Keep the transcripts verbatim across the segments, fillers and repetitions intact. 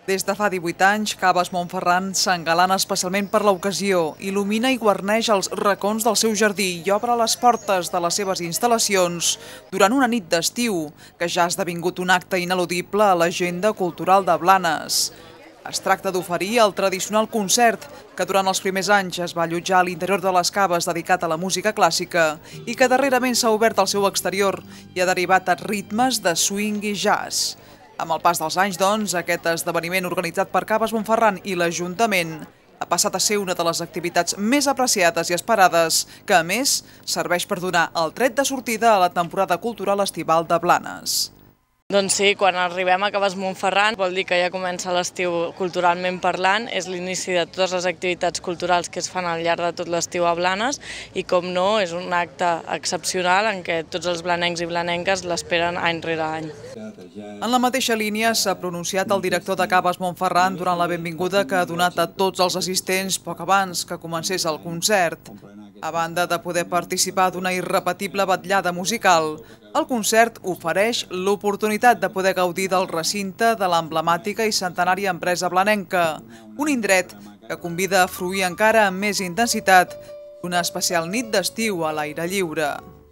Des de fa divuit anys, Caves Montferran s'engalana especialment per l'ocasió, il·lumina i guarneix els racons del seu jardí i obre les portes de les seves instal·lacions durant una nit d'estiu, que ja ha esdevingut un acte ineludible a l'agenda cultural de Blanes. Es tracta d'oferir el tradicional concert, que durant els primers anys es va allotjar a l'interior de les caves dedicat a la música clàssica i que darrerament s'ha obert al seu exterior i ha derivat a ritmes de swing i jazz. Amb el pas dels anys, doncs, aquest esdeveniment organitzat per Caves Montferran i l'Ajuntament ha passat a ser una de les activitats més apreciades i esperades, que, a més, serveix per donar el tret de sortida a la temporada cultural estival de Blanes. Doncs sí, quan arribem a Caves Montferran vol dir que ja comença l'estiu culturalment parlant, és l'inici de totes les activitats culturals que es fan al llarg de tot l'estiu a Blanes i, com no, és un acte excepcional en què tots els blanencs i blanenques l'esperen any rere any. En la mateixa línia s'ha pronunciat el director de Caves Montferran durant la benvinguda que ha donat a tots els assistents poc abans que comencés el concert. A banda de poder participar d'una irrepetible vetllada musical, el concert ofereix l'oportunitat de poder gaudir del recinte de l'emblemàtica i centenària empresa blanenca, un indret que convida a fruir encara amb més intensitat una especial nit d'estiu a l'aire lliure.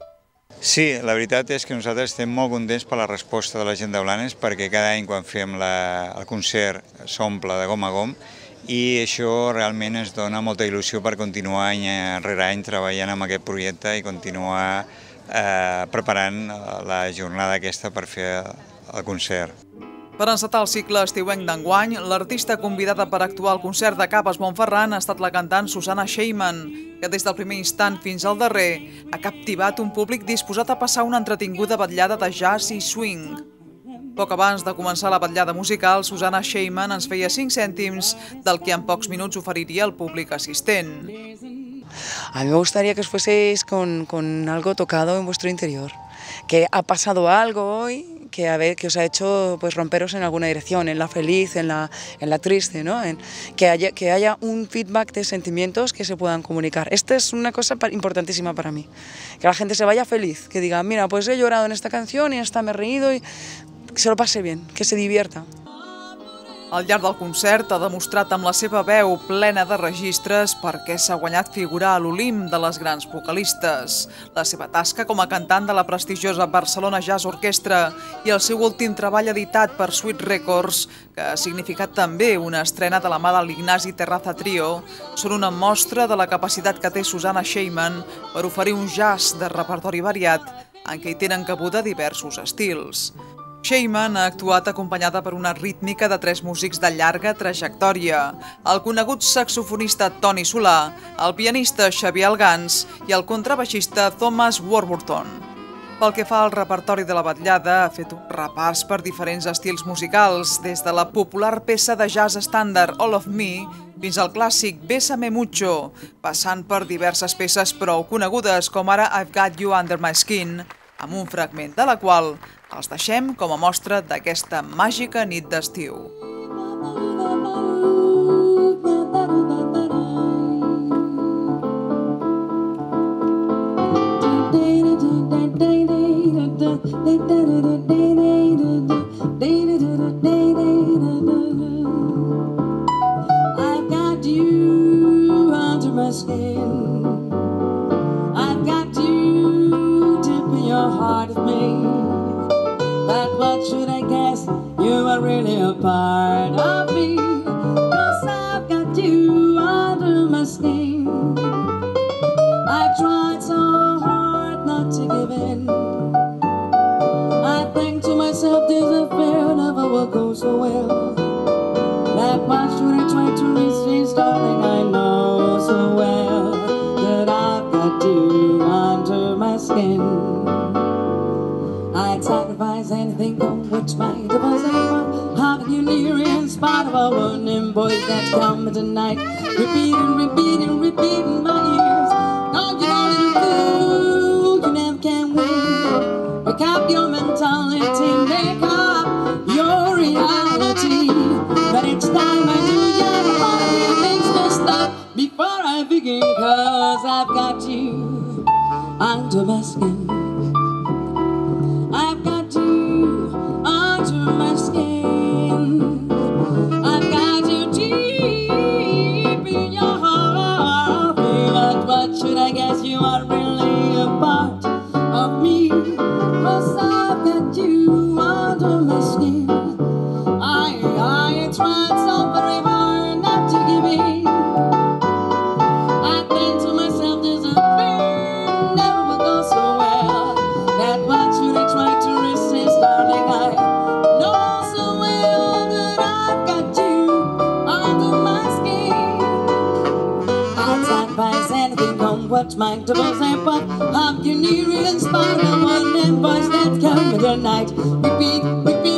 Sí, la veritat és que nosaltres estem molt contents per la resposta de la gent de Blanes, perquè cada any quan fem la, el concert s'omple de gom a gom i això realment ens dona molta il·lusió per continuar any rere any treballant amb aquest projecte i continuar eh, preparant la jornada aquesta per fer el concert. Per encetar el cicle estiuenc d'enguany, l'artista convidada per actuar al concert de Caves Montferran ha estat la cantant Susanna Sheyman, que des del primer instant fins al darrer ha captivat un públic disposat a passar una entretinguda vetllada de jazz i swing. Poc abans de començar la vetllada musical, Susanna Sheyman ens feia cinc cèntims del que en pocs minuts oferiria el públic assistent. A mí me gustaría que os fueseis con, con algo tocado en vuestro interior, que ha pasado algo hoy que, a ver, que os ha hecho pues, romperos en alguna dirección, en la feliz, en la, en la triste, ¿no? En, que, haya, que haya un feedback de sentimientos que se puedan comunicar. Esta es una cosa importantísima para mí, que la gente se vaya feliz, que diga, mira, pues he llorado en esta canción y esta me he reído, y que se lo pase bien, que se divierta. Al llarg del concert ha demostrat amb la seva veu plena de registres per què s'ha guanyat figurar a l'Olimp de les grans vocalistes, la seva tasca com a cantant de la prestigiosa Barcelona Jazz Orquestra i el seu últim treball editat per Sweet Records, que ha significat també una estrena de la mà de l'Ignasi Terraza Trio, són una mostra de la capacitat que té Susanna Sheyman per oferir un jazz de repertori variat en què hi tenen cabuda diversos estils. Sheyman ha actuat acompanyada per una rítmica de tres músics de llarga trajectòria, el conegut saxofonista Toni Solà, el pianista Xavier Algans i el contrabaixista Thomas Warburton. Pel que fa al repertori de la vetllada, ha fet un repàs per diferents estils musicals, des de la popular peça de jazz estàndard All of Me fins al clàssic Bésame Mucho, passant per diverses peces prou conegudes com ara I've Got You Under My Skin, amb un fragment de la qual els deixem com a mostra d'aquesta màgica nit d'estiu. I've got you under my skin. I've got you deep in your heart of me. But what should I guess? You are really a part of me. 'Cause I've got you under my skin. I tried so hard not to give in. I think to myself this affair never will go so well. That why should I try to resist, darling? I know so well that I've got you under my skin. I'd sacrifice anything on which might have was aim. Having you near in spite of a warning voice that's coming tonight, repeating, repeating, repeating my ears. Don't you know, little fool, you never can win. Wake up your mentality, make up your reality. But each time I do, your body makes me stop before I begin. 'Cause I've got you under my skin. I've got you under my skin. skin. I, I tried so very hard not to give in. I think to myself, this affair never will go so well. That what should I try to resist, darling? I know so well that I've got you under my skin. I'd advise anything on what my doubles and but how you need it in spite of one and voice that come with the night. Repeat, repeat.